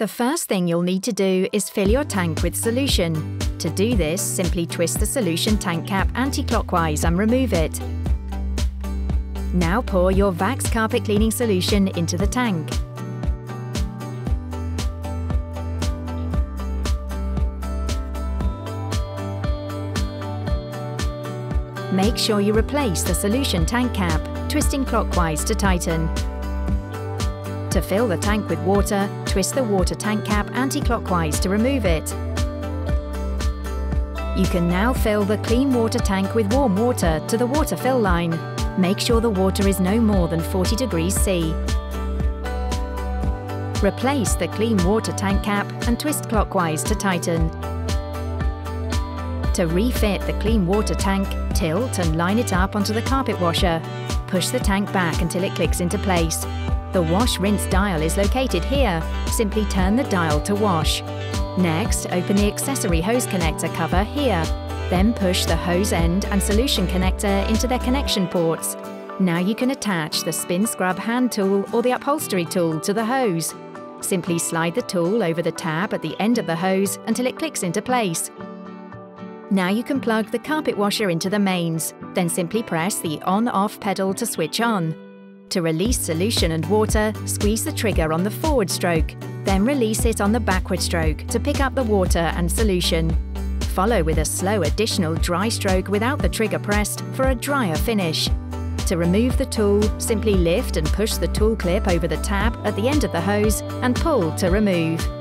The first thing you'll need to do is fill your tank with solution. To do this, simply twist the solution tank cap anti-clockwise and remove it. Now pour your Vax carpet cleaning solution into the tank. Make sure you replace the solution tank cap, twisting clockwise to tighten. To fill the tank with water, twist the water tank cap anti-clockwise to remove it. You can now fill the clean water tank with warm water to the water fill line. Make sure the water is no more than 40 degrees C. Replace the clean water tank cap and twist clockwise to tighten. To refit the clean water tank, tilt and line it up onto the carpet washer. Push the tank back until it clicks into place. The wash-rinse dial is located here. Simply turn the dial to wash. Next, open the accessory hose connector cover here. Then push the hose end and solution connector into their connection ports. Now you can attach the spin scrub hand tool or the upholstery tool to the hose. Simply slide the tool over the tab at the end of the hose until it clicks into place. Now you can plug the carpet washer into the mains, then simply press the on-off pedal to switch on. To release solution and water, squeeze the trigger on the forward stroke, then release it on the backward stroke to pick up the water and solution. Follow with a slow additional dry stroke without the trigger pressed for a drier finish. To remove the tool, simply lift and push the tool clip over the tab at the end of the hose and pull to remove.